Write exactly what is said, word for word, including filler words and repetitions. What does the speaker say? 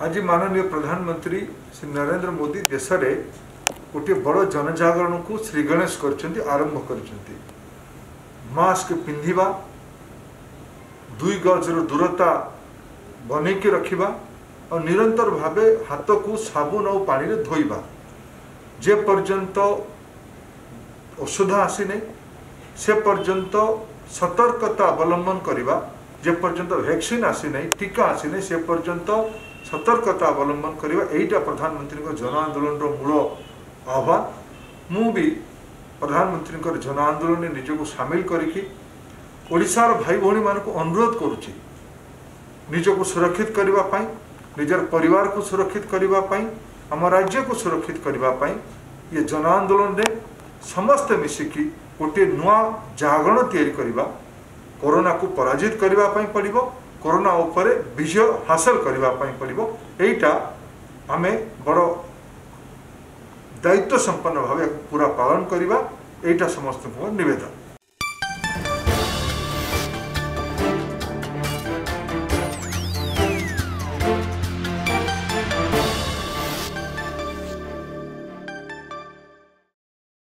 आज माननीय प्रधानमंत्री श्री नरेंद्र मोदी देश में गोटे बड़ जनजागरण को श्री गणेश कर आरंभ कर मास्क पिंधिबा दुई गजर दूरता बनईकी रखिबा और निरंतर भावे हाथ को साबुन और पानी रे धोइबा जे पर्यंत औषध आसी नहीं से पर्यंत सतर्कता अवलंबन करिबा जे पर्यंत वैक्सीन आसी नहीं टीका आसी नहीं से पर्यंत सतर्कता अवलंबन करिबा एटा प्रधानमंत्री को जन आंदोलन रो मूल आह्वान मु भी प्रधानमंत्री को जन आंदोलन में निजको सामिल करिकी ओडिशार भाई भौणी मानक अनुरोध करुच्ची निजको सुरक्षित करबा पाई निजर परिवार को सुरक्षित करबा पाई आम राज्य को सुरक्षित करबा पाई ये जन आंदोलन रे समस्त मिसिकी गोटे नुआ जागरण तैयारी करबा कोरोना को पराजित करबा पाई पड़िबो कोरोना उपरे विजय हासिल करबा पाई पड़िबो एटा आमे बड़ दायित्व संपन्न भाव पूरा पालन करबा एटा समस्त को निवेदन।